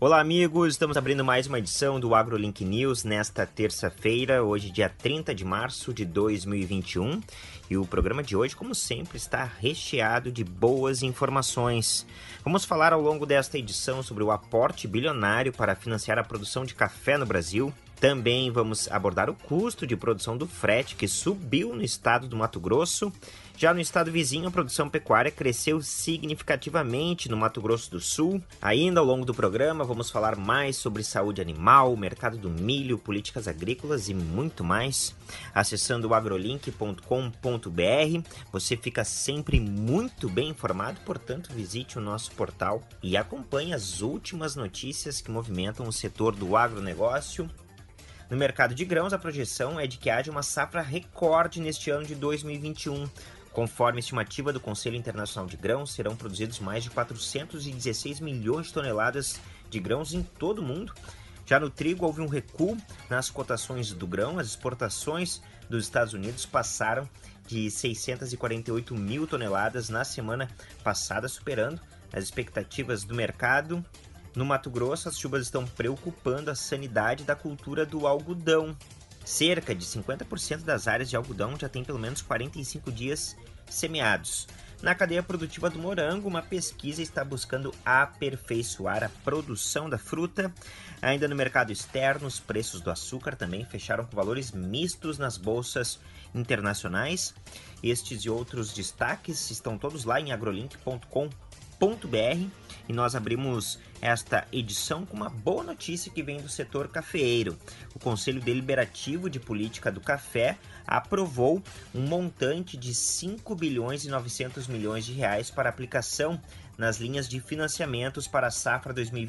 Olá, amigos! Estamos abrindo mais uma edição do AgroLink News nesta terça-feira, hoje dia 30 de março de 2021. E o programa de hoje, como sempre, está recheado de boas informações. Vamos falar ao longo desta edição sobre o aporte bilionário para financiar a produção de café no Brasil. Também vamos abordar o custo de produção do frete, que subiu no estado do Mato Grosso. Já no estado vizinho, a produção pecuária cresceu significativamente no Mato Grosso do Sul. Ainda ao longo do programa, vamos falar mais sobre saúde animal, mercado do milho, políticas agrícolas e muito mais. Acessando o agrolink.com.br, você fica sempre muito bem informado, portanto, visite o nosso portal e acompanhe as últimas notícias que movimentam o setor do agronegócio. No mercado de grãos, a projeção é de que haja uma safra recorde neste ano de 2021. Conforme a estimativa do Conselho Internacional de Grãos, serão produzidos mais de 416 milhões de toneladas de grãos em todo o mundo. Já no trigo, houve um recuo nas cotações do grão. As exportações dos Estados Unidos passaram de 648 mil toneladas na semana passada, superando as expectativas do mercado. No Mato Grosso, as chuvas estão preocupando a sanidade da cultura do algodão. Cerca de 50% das áreas de algodão já tem pelo menos 45 dias semeados. Na cadeia produtiva do morango, uma pesquisa está buscando aperfeiçoar a produção da fruta. Ainda no mercado externo, os preços do açúcar também fecharam com valores mistos nas bolsas internacionais. Estes e outros destaques estão todos lá em agrolink.com.br. E nós abrimos esta edição com uma boa notícia que vem do setor cafeeiro. O Conselho Deliberativo de Política do Café aprovou um montante de 5 bilhões e 900 milhões de reais para aplicação nas linhas de financiamentos para a safra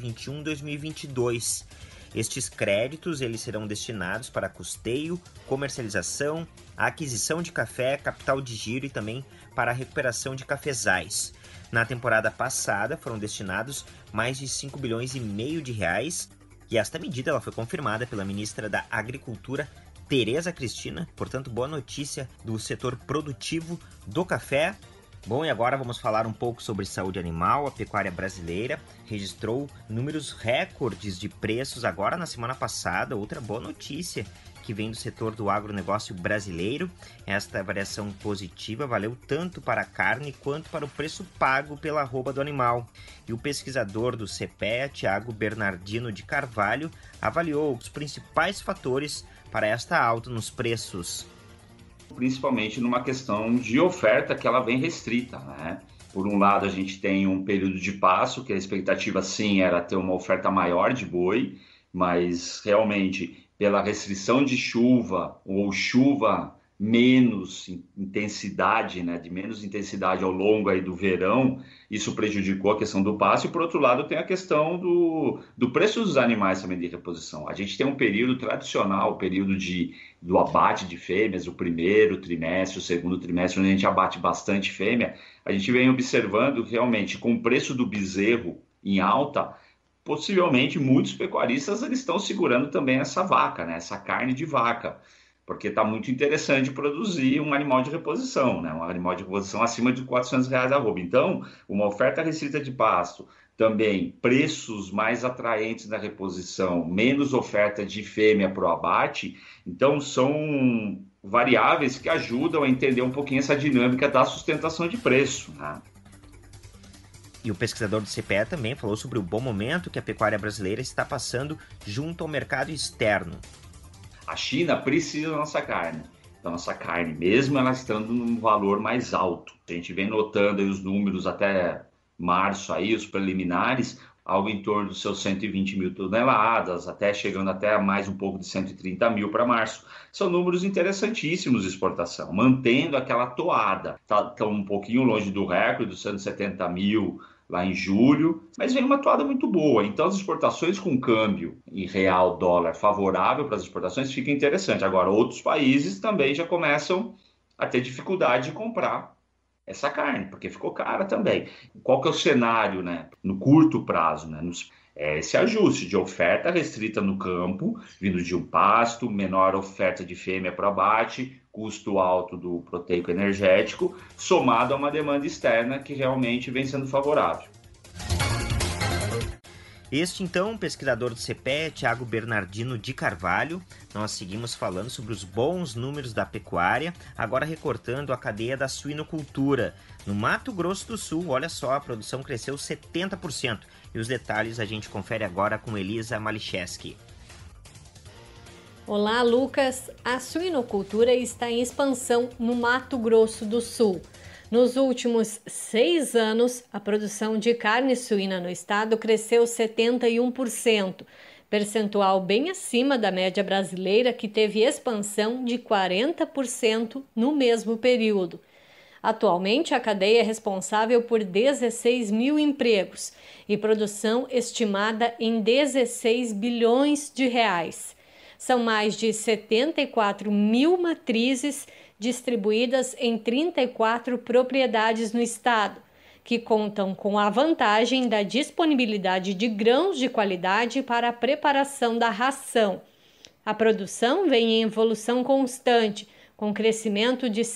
2021-2022. Estes créditos eles serão destinados para custeio, comercialização, aquisição de café, capital de giro e também para a recuperação de cafezais. Na temporada passada foram destinados mais de 5 bilhões e meio de reais e esta medida ela foi confirmada pela ministra da Agricultura, Tereza Cristina. Portanto, boa notícia do setor produtivo do café. Bom, e agora vamos falar um pouco sobre saúde animal. A pecuária brasileira registrou números recordes de preços agora na semana passada. Outra boa notícia que vem do setor do agronegócio brasileiro. Esta variação positiva valeu tanto para a carne quanto para o preço pago pela arroba do animal. E o pesquisador do CPEA, Thiago Bernardino de Carvalho, avaliou os principais fatores para esta alta nos preços. Principalmente numa questão de oferta que ela vem restrita, né? Por um lado, a gente tem um período de pasto, que a expectativa sim era ter uma oferta maior de boi, mas realmente pela restrição de chuva ou chuva menos intensidade, né, de menos intensidade ao longo aí do verão, isso prejudicou a questão do pasto. E por outro lado tem a questão do preço dos animais também de reposição. A gente tem um período tradicional, o período do abate de fêmeas, o primeiro trimestre, o segundo trimestre, onde a gente abate bastante fêmea. A gente vem observando realmente com o preço do bezerro em alta, possivelmente muitos pecuaristas eles estão segurando também essa vaca, né? Essa carne de vaca, porque está muito interessante produzir um animal de reposição, né? Um animal de reposição acima de R$400 a arroba. Então, uma oferta restrita de pasto, também preços mais atraentes na reposição, menos oferta de fêmea para o abate, então são variáveis que ajudam a entender um pouquinho essa dinâmica da sustentação de preço, né? E o pesquisador do CPE também falou sobre o bom momento que a pecuária brasileira está passando junto ao mercado externo. A China precisa da nossa carne. Da nossa carne, mesmo ela estando num valor mais alto. A gente vem notando aí os números até março, aí, os preliminares, algo em torno dos seus 120 mil toneladas, até chegando até mais um pouco de 130 mil para março. São números interessantíssimos de exportação, mantendo aquela toada. Estão um pouquinho longe do recorde, dos 170 mil lá em julho, mas vem uma toada muito boa. Então as exportações com câmbio em real, dólar favorável para as exportações fica interessante. Agora outros países também já começam a ter dificuldade de comprar essa carne, porque ficou cara também. Qual que é o cenário, né, no curto prazo, né, esse ajuste de oferta restrita no campo, vindo de um pasto, menor oferta de fêmea para abate, custo alto do proteico energético, somado a uma demanda externa que realmente vem sendo favorável. Este, então, pesquisador do CPE, Thiago Bernardino de Carvalho. Nós seguimos falando sobre os bons números da pecuária, agora recortando a cadeia da suinocultura. No Mato Grosso do Sul, olha só, a produção cresceu 70%. E os detalhes a gente confere agora com Elisa Malicheski. Olá, Lucas. A suinocultura está em expansão no Mato Grosso do Sul. Nos últimos 6 anos, a produção de carne suína no estado cresceu 71%, percentual bem acima da média brasileira, que teve expansão de 40% no mesmo período. Atualmente, a cadeia é responsável por 16 mil empregos e produção estimada em 16 bilhões de reais. São mais de 74 mil matrizes distribuídas em 34 propriedades no estado, que contam com a vantagem da disponibilidade de grãos de qualidade para a preparação da ração. A produção vem em evolução constante, com crescimento de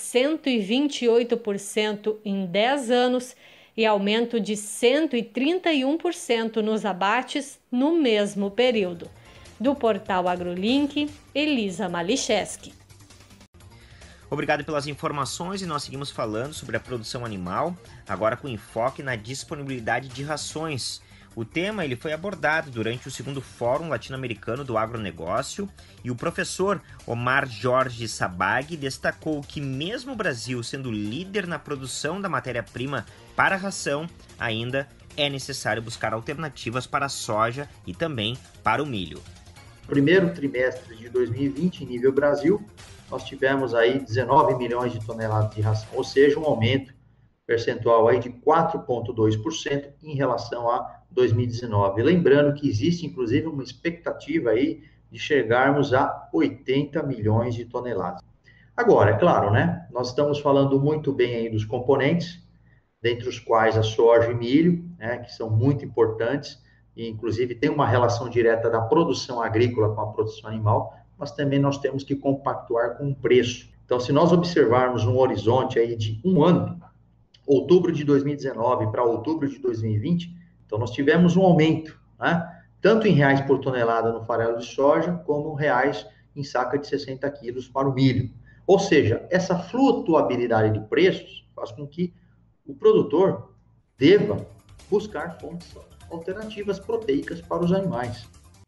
128% em 10 anos e aumento de 131% nos abates no mesmo período. Do portal AgroLink, Elisa Malicheski. Obrigado pelas informações e nós seguimos falando sobre a produção animal, agora com enfoque na disponibilidade de rações. O tema ele foi abordado durante o 2º Fórum Latino-Americano do Agronegócio e o professor Omar Jorge Sabag destacou que mesmo o Brasil sendo líder na produção da matéria-prima para a ração, ainda é necessário buscar alternativas para a soja e também para o milho. Primeiro trimestre de 2020, em nível Brasil, nós tivemos aí 19 milhões de toneladas de ração, ou seja, um aumento percentual aí de 4,2% em relação a 2019. Lembrando que existe, inclusive, uma expectativa aí de chegarmos a 80 milhões de toneladas. Agora, é claro, né? Nós estamos falando muito bem aí dos componentes, dentre os quais a soja e milho, né, que são muito importantes, e inclusive tem uma relação direta da produção agrícola com a produção animal, mas também nós temos que compactuar com o preço. Então, se nós observarmos um horizonte aí de um ano, outubro de 2019 para outubro de 2020, então nós tivemos um aumento, né? Tanto em reais por tonelada no farelo de soja, como reais em saca de 60 quilos para o milho. Ou seja, essa flutuabilidade de preços faz com que o produtor deva buscar fontes alternativas proteicas para os animais.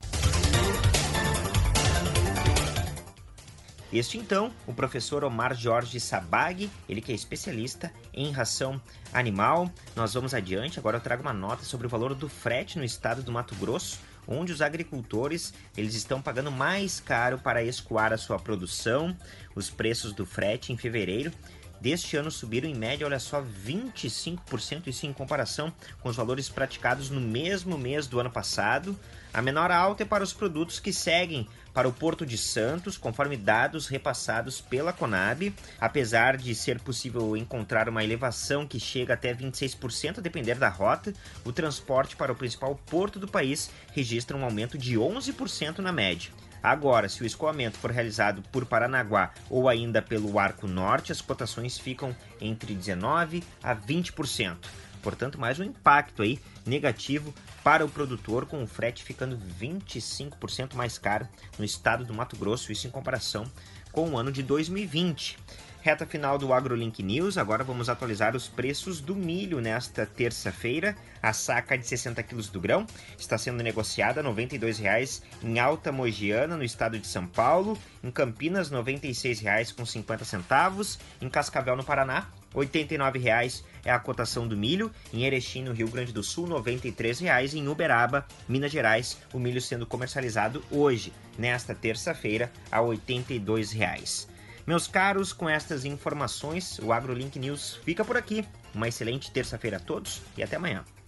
Este, então, o professor Omar Jorge Sabag, ele que é especialista em ração animal. Nós vamos adiante, agora eu trago uma nota sobre o valor do frete no estado do Mato Grosso, onde os agricultores eles estão pagando mais caro para escoar a sua produção. Os preços do frete em fevereiro deste ano subiram em média, olha só, 25%, isso em comparação com os valores praticados no mesmo mês do ano passado. A menor alta é para os produtos que seguem para o Porto de Santos, conforme dados repassados pela Conab. Apesar de ser possível encontrar uma elevação que chega até 26% a depender da rota, o transporte para o principal porto do país registra um aumento de 11% na média. Agora, se o escoamento for realizado por Paranaguá ou ainda pelo Arco Norte, as cotações ficam entre 19% a 20%. Portanto, mais um impacto aí negativo para o produtor, com o frete ficando 25% mais caro no estado do Mato Grosso, isso em comparação com o ano de 2020. Reta final do AgroLink News, agora vamos atualizar os preços do milho nesta terça-feira. A saca de 60 quilos do grão está sendo negociada R$ 92,00 em Alta Mogiana, no estado de São Paulo. Em Campinas, R$ 96,50. Em Cascavel, no Paraná, R$ 89,00 é a cotação do milho. Em Erechim, no Rio Grande do Sul, R$ 93,00. Em Uberaba, Minas Gerais, o milho sendo comercializado hoje, nesta terça-feira, a R$ 82,00. Meus caros, com estas informações, o AgroLink News fica por aqui. Uma excelente terça-feira a todos e até amanhã.